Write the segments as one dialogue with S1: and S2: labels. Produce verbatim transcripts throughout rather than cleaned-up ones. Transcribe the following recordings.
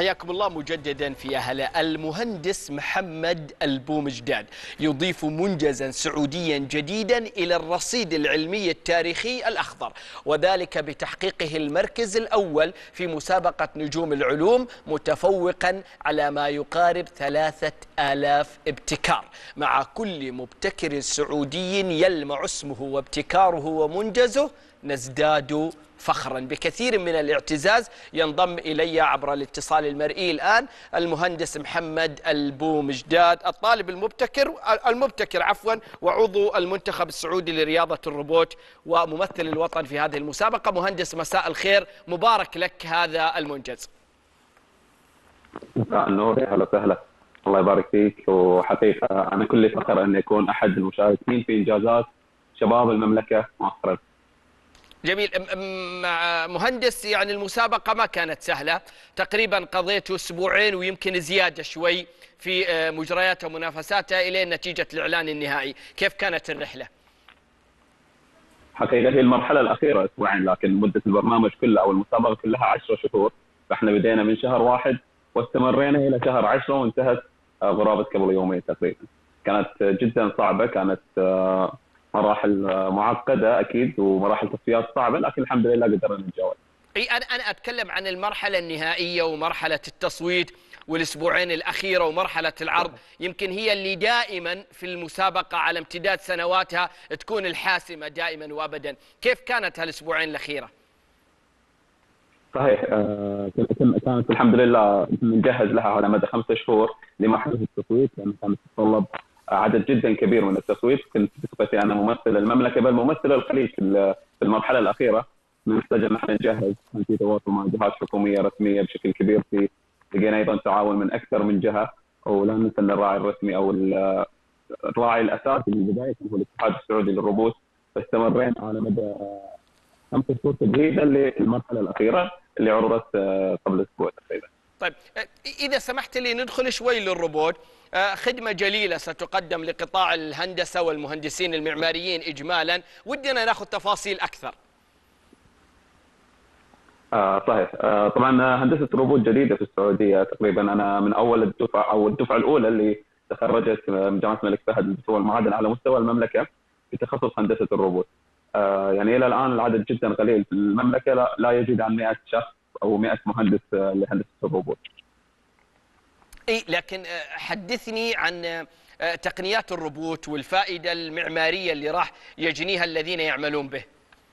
S1: حياكم الله مجددا في أهلا. المهندس محمد البومجداد يضيف منجزا سعوديا جديدا إلى الرصيد العلمي التاريخي الأخضر، وذلك بتحقيقه المركز الأول في مسابقة نجوم العلوم، متفوقا على ما يقارب ثلاثة آلاف ابتكار. مع كل مبتكر سعودي يلمع اسمه وابتكاره ومنجزه نزداد فخرا. بكثير من الاعتزاز ينضم إلي عبر الاتصال المرئي الآن المهندس محمد البومجداد، الطالب المبتكر المبتكر عفوا وعضو المنتخب السعودي لرياضة الروبوت وممثل الوطن في هذه المسابقة. مهندس مساء الخير، مبارك لك هذا المنجز.
S2: مساء النور، اهلا وسهلا، الله يبارك فيك. وحقيقة أنا كل فخر أن يكون أحد المشاركين في إنجازات شباب المملكة مؤخرا.
S1: جميل. مع مهندس، يعني المسابقة ما كانت سهلة، تقريبا قضيت أسبوعين ويمكن زيادة شوي في مجرياتها ومنافساتها إلى نتيجة الإعلان النهائي، كيف كانت الرحلة؟
S2: حقيقة هي المرحلة الأخيرة أسبوعين، لكن مدة البرنامج كله أو المسابقة كلها عشرة شهور، فإحنا بدينا من شهر واحد واستمرينا إلى شهر عشرة وانتهت غرابة قبل يومين تقريبا. كانت جدا صعبة، كانت مراحل معقدة أكيد ومراحل تصفيات صعبة، لكن الحمد لله قدرنا نتجاوز.
S1: اي انا انا اتكلم عن المرحله النهائيه ومرحله التصويت والاسبوعين الاخيره ومرحله العرض، يمكن هي اللي دائما في المسابقه على امتداد سنواتها تكون الحاسمه دائما وابدا. كيف كانت هالاسبوعين الاخيره؟
S2: صحيح، كانت الحمد لله نجهز لها على مدى خمسة شهور لمرحله التصويت، لأنها كانت تتطلب عدد جدا كبير من التصويت. كنت بصفتي انا ممثل المملكه بل ممثل الخليج في المرحله الاخيره، نحتاج ان احنا نجهز، كان في تواصل مع جهات حكوميه رسميه بشكل كبير، في لقينا ايضا تعاون من اكثر من جهه، ولا ننسى ان الراعي الرسمي او الراعي الاساسي من البدايه هو الاتحاد السعودي للروبوت. فاستمرينا على مدى خمسة شهور تجهيزا للمرحله الاخيره اللي عرضت قبل اسبوع تقريبا.
S1: طيب اذا سمحت لي ندخل شوي للروبوت، خدمة جليلة ستقدم لقطاع الهندسة والمهندسين المعماريين إجمالا، ودنا ناخذ تفاصيل أكثر.
S2: آه صحيح، آه طبعا هندسة روبوت جديدة في السعودية تقريبا. أنا من أول الدفعة أو الدفعة الأولى اللي تخرجت من جامعة الملك فهد للبترول والمعادن على مستوى المملكة في تخصص هندسة الروبوت. آه يعني إلى الآن العدد جدا قليل في المملكة، لا, لا يزيد عن مئة شخص أو مئة مهندس لهندسة الروبوت.
S1: اي لكن حدثني عن تقنيات الروبوت والفائده المعماريه اللي راح يجنيها الذين يعملون به.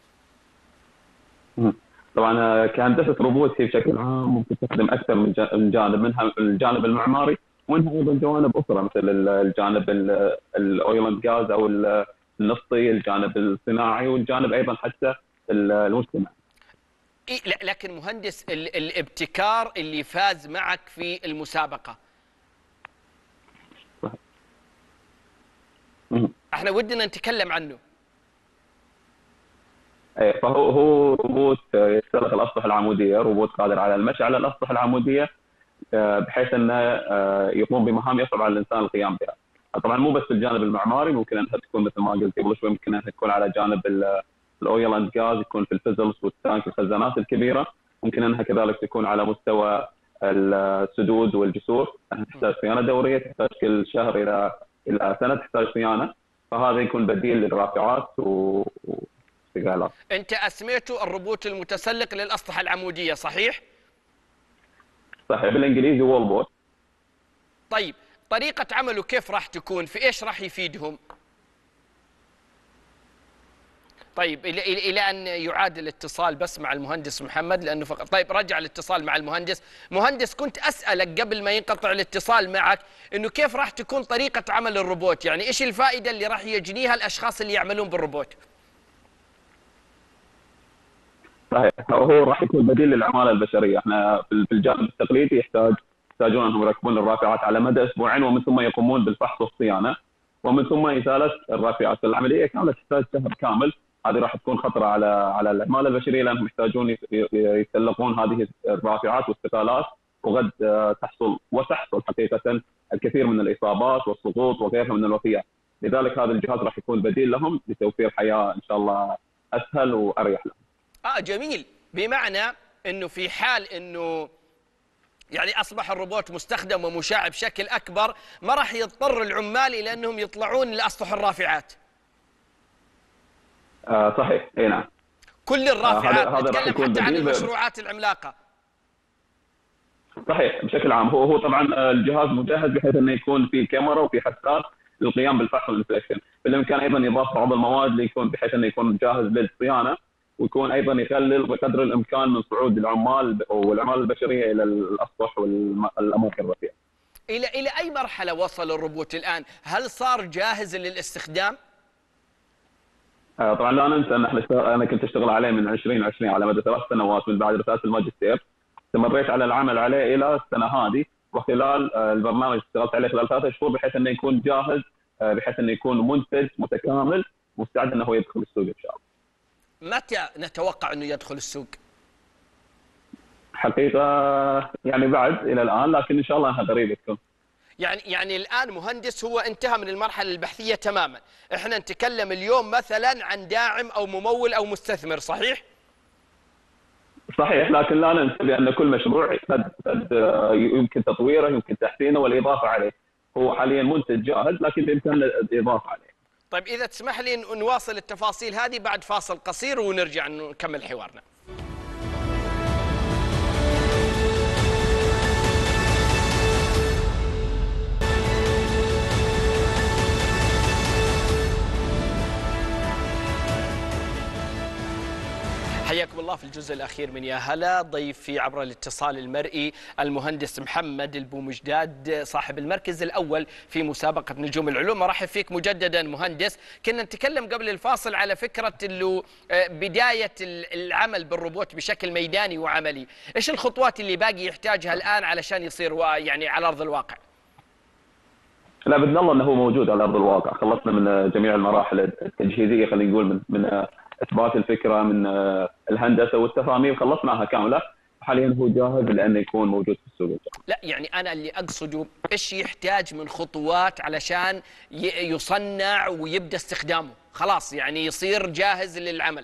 S2: طبعا كهندسه روبوت هي بشكل عام ممكن تخدم اكثر من جانب، منها الجانب المعماري ومنها ايضا جوانب اخرى مثل الجانب الاويل اند غاز او النفطي، الجانب الصناعي، والجانب ايضا حتى المجتمعي.
S1: إيه لكن مهندس، الابتكار اللي فاز معك في المسابقة احنا ودنا نتكلم عنه.
S2: ايه، فهو هو روبوت يسترخي الاسطح العموديه، روبوت قادر على المشي على الاسطح العموديه بحيث انه يقوم بمهام يصعب على الانسان القيام بها. طبعا مو بس في الجانب المعماري، ممكن انها تكون مثل ما قلت قبل شوي، ممكن انها تكون على جانب الاويل اند غاز، يكون في الفيزلز والتانك الخزانات الكبيره، ممكن انها كذلك تكون على مستوى السدود والجسور، انها تحتاج صيانه دوريه، تحتاج كل شهر الى الى سنه تحتاج صيانه، فهذا يكون بديل للرافعات واستقالات.
S1: انت اسميته الروبوت المتسلق للاسطح العموديه، صحيح؟
S2: صحيح، بالانجليزي وول بوت.
S1: طيب طريقه عمله كيف راح تكون؟ في ايش راح يفيدهم؟ طيب الى الى ان يعاد الاتصال بس مع المهندس محمد لانه فقط. طيب رجع الاتصال مع المهندس. مهندس، كنت اسالك قبل ما ينقطع الاتصال معك انه كيف راح تكون طريقه عمل الروبوت، يعني ايش الفائده اللي راح يجنيها الاشخاص اللي يعملون بالروبوت؟
S2: صحيح، هو راح يكون بديل للعماله البشريه. احنا في الجانب التقليدي يحتاج يحتاجون انهم يركبون الرافعات على مدى اسبوعين، ومن ثم يقومون بالفحص والصيانه، ومن ثم ازاله الرافعات. العمليه كامله تحتاج شهر كامل، هذه راح تكون خطره على على العماله البشريه لانهم يحتاجون يتسلقون هذه الرافعات والاستقالات، وقد تحصل وتحصل حقيقه الكثير من الاصابات والسقوط وغيرها من الوفيات. لذلك هذا الجهاز راح يكون بديل لهم لتوفير حياه ان شاء الله اسهل واريح لهم.
S1: اه جميل، بمعنى انه في حال انه يعني أصبح الروبوت مستخدم ومشاع بشكل أكبر، ما راح يضطر العمال إلى أنهم يطلعون لأسطح الرافعات.
S2: آه صحيح، اي نعم.
S1: كل
S2: آه هذا
S1: الرافعات،
S2: هذا راح
S1: نتكلم
S2: يكون
S1: حتى عن
S2: بديل ب-
S1: المشروعات العملاقة.
S2: صحيح بشكل عام. هو هو طبعا آه، الجهاز مجهز بحيث انه يكون في كاميرا وفي حساس للقيام بالفحص والانسبكشن. بالامكان ايضا اضافه بعض المواد ليكون بحيث انه يكون جاهز للصيانه، ويكون ايضا يقلل بقدر الامكان من صعود العمال والعمال البشريه الى الاسطح والاماكن الرفيعه.
S1: إلى إلى أي مرحلة وصل الروبوت الآن؟ هل صار جاهز للاستخدام؟
S2: آه، طبعا لا ننسى ان احنا اشتغل- انا كنت اشتغل عليه من ألفين وعشرين على مدى ثلاث سنوات من بعد رساله الماجستير. استمريت على العمل عليه الى السنه هذه، وخلال آه، البرنامج اشتغلت عليه خلال ثلاثة شهور بحيث انه يكون جاهز، آه، بحيث انه يكون منتج متكامل مستعد انه هو يدخل السوق ان شاء الله.
S1: متى نتوقع أنه يدخل السوق؟
S2: حقيقه يعني بعد الى الان، لكن ان شاء الله انها قريبه تكون.
S1: يعني يعني الآن مهندس هو انتهى من المرحلة البحثية تماما، احنا نتكلم اليوم مثلا عن داعم أو ممول أو مستثمر، صحيح؟
S2: صحيح، لكن لا ننسى بان كل مشروع قد قد آه، يمكن تطويره، يمكن تحسينه والاضافه عليه. هو حاليا منتج جاهز لكن بامكاننا الاضافه عليه.
S1: طيب إذا تسمح لي أن نواصل التفاصيل هذه بعد فاصل قصير ونرجع نكمل حوارنا. حياكم الله في الجزء الأخير من يا هلا. ضيفي عبر الاتصال المرئي المهندس محمد البومجداد، صاحب المركز الأول في مسابقة نجوم العلوم. مرحب فيك مجددا مهندس. كنا نتكلم قبل الفاصل على فكرة اللي بداية العمل بالروبوت بشكل ميداني وعملي. إيش الخطوات اللي باقي يحتاجها الآن علشان يصير يعني على أرض الواقع؟
S2: لا باذن الله انه هو موجود على ارض الواقع. خلصنا من جميع المراحل التجهيزيه، خلينا نقول من من اثبات الفكره، من الهندسه والتصاميم، خلصناها كامله. حاليا هو جاهز لانه يكون موجود في السوق.
S1: لا يعني انا اللي اقصده ايش يحتاج من خطوات علشان يصنع ويبدا استخدامه، خلاص يعني يصير جاهز للعمل.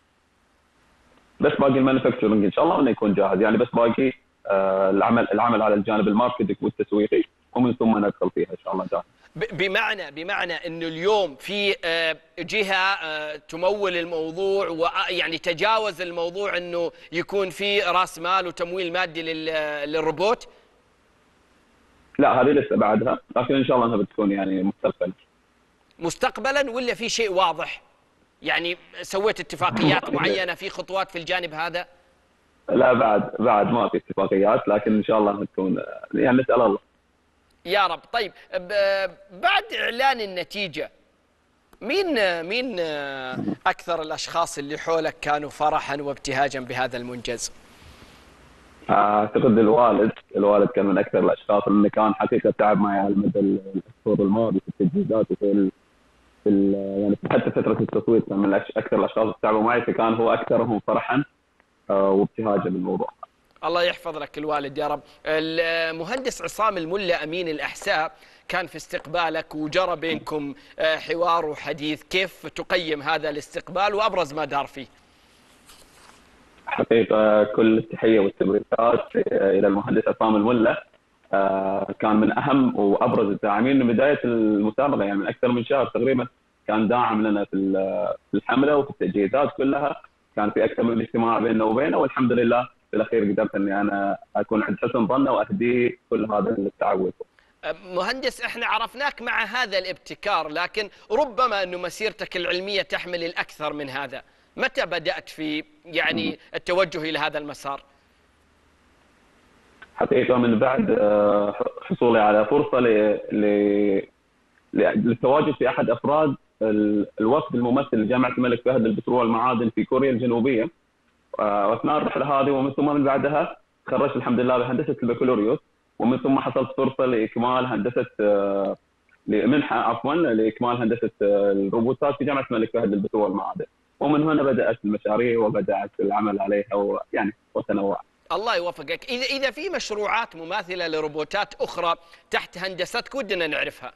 S2: بس باقي المانيفاكتشرنج ان شاء الله انه يكون جاهز، يعني بس باقي آه العمل العمل على الجانب الماركتنج والتسويقي، ومن ثم ندخل فيها ان شاء الله جاهز.
S1: بمعنى بمعنى انه اليوم في جهه تمول الموضوع، ويعني تجاوز الموضوع انه يكون في راس مال وتمويل مادي للروبوت.
S2: لا هذه لسه بعدها، لكن ان شاء الله انها بتكون يعني مستقبلا.
S1: مستقبلا ولا في شيء واضح؟ يعني سويت اتفاقيات معينه في خطوات في الجانب هذا؟
S2: لا بعد بعد ما في اتفاقيات، لكن ان شاء الله تكون يعني نسال الله.
S1: يا رب. طيب بعد إعلان النتيجة مين مين أكثر الأشخاص اللي حولك كانوا فرحا وابتهاجا بهذا المنجز؟
S2: أعتقد الوالد، الوالد كان من أكثر الأشخاص اللي كان حقيقة تعب معي على مدى الشهور الماضية في التجهيزات وفي في يعني حتى فترة التصوير، كان من أكثر الأشخاص اللي تعبوا معي، فكان هو أكثرهم فرحا وابتهاجا بالموضوع.
S1: الله يحفظ لك الوالد يا رب. المهندس عصام الملا أمين الأحساء كان في استقبالك وجرى بينكم حوار وحديث، كيف تقيم هذا الاستقبال وأبرز ما دار فيه؟
S2: حقيقة كل التحية والتبريكات إلى المهندس عصام الملا، كان من أهم وأبرز الداعمين من بداية المسابقة، يعني من أكثر من شهر تقريبا كان داعم لنا في الحملة وفي التجهيزات كلها. كان في أكثر من اجتماع بيننا وبينه، والحمد لله في الأخير قدرت أني أنا أكون عند حسن ظنه وأهديه كل هذا التعود.
S1: مهندس احنا عرفناك مع هذا الابتكار، لكن ربما أنه مسيرتك العلمية تحمل الأكثر من هذا. متى بدأت في يعني التوجه إلى هذا المسار؟
S2: حقيقة من بعد حصولي على فرصة للتواجد في أحد أفراد الوفد الممثل لجامعة الملك فهد للبترول والمعادن في كوريا الجنوبية، واثناء الرحله هذه ومن ثم من بعدها تخرجت الحمد لله بهندسه البكالوريوس، ومن ثم حصلت فرصه لاكمال هندسه لمنحه عفوا لاكمال هندسه الروبوتات في جامعه الملك فهد للبترول والمعادن، ومن هنا بدات المشاريع وبدات العمل عليها ويعني وتنوع.
S1: الله يوفقك. اذا اذا في مشروعات مماثله لروبوتات اخرى تحت هندستك ودنا نعرفها.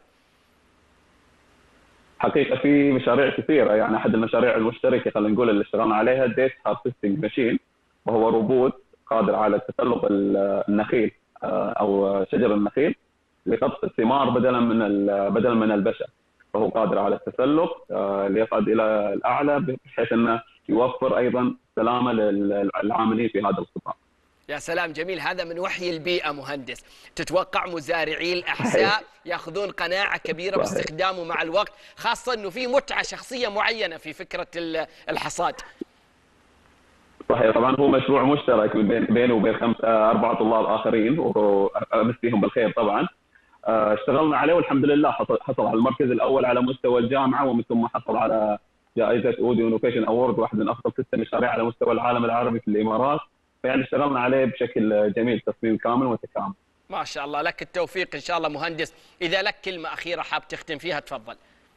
S2: حقيقه في مشاريع كثيره، يعني احد المشاريع المشتركه خلينا نقول اللي اشتغلنا عليها ديت هارفستنج ماشين، وهو روبوت قادر على تسلق النخيل او شجر النخيل لقطف الثمار بدلا من بدلا من البشر، فهو قادر على التسلق ليصعد الى الاعلى بحيث انه يوفر ايضا سلامه للعاملين في هذا القطاع.
S1: يا سلام، جميل. هذا من وحي البيئة مهندس. تتوقع مزارعي الأحساء يأخذون قناعة كبيرة صحيح. باستخدامه مع الوقت، خاصة أنه في متعة شخصية معينة في فكرة الحصاد.
S2: صحيح، طبعا هو مشروع مشترك بينه وبين خمسة أربعة طلاب آخرين وأمسيهم بالخير. طبعا اشتغلنا عليه والحمد لله حصل على المركز الأول على مستوى الجامعة، ومن ثم حصل على جائزة أودي انوفيشن أورد، واحد من أفضل ست مشاريع على مستوى العالم العربي في الإمارات. فيعني اشتغلنا عليه بشكل جميل، تصميم كامل وتكامل.
S1: ما شاء الله، لك التوفيق إن شاء الله مهندس. إذا لك كلمة أخيرة حاب تختم فيها تفضل.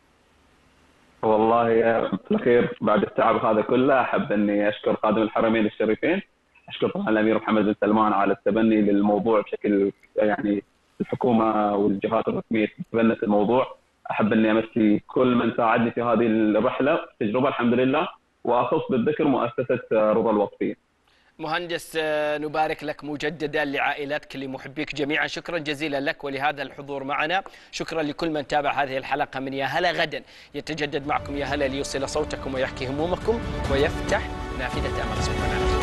S2: والله في الأخير بعد التعب هذا كله أحب أني أشكر خادم الحرمين الشريفين، أشكر طبعا الأمير محمد بن سلمان على التبني للموضوع بشكل يعني الحكومة والجهات الرسمية تبنت الموضوع. أحب أني أمسي كل من ساعدني في هذه الرحلة التجربة الحمد لله، وأخص بالذكر مؤسسة رضا الوصفيين.
S1: مهندس نبارك لك مجددا، لعائلتك، لمحبيك جميعا. شكرا جزيلا لك ولهذا الحضور معنا. شكرا لكل من تابع هذه الحلقة من يا هلا. غدا يتجدد معكم يا هلا ليوصل صوتكم ويحكي همومكم ويفتح نافذة أمل.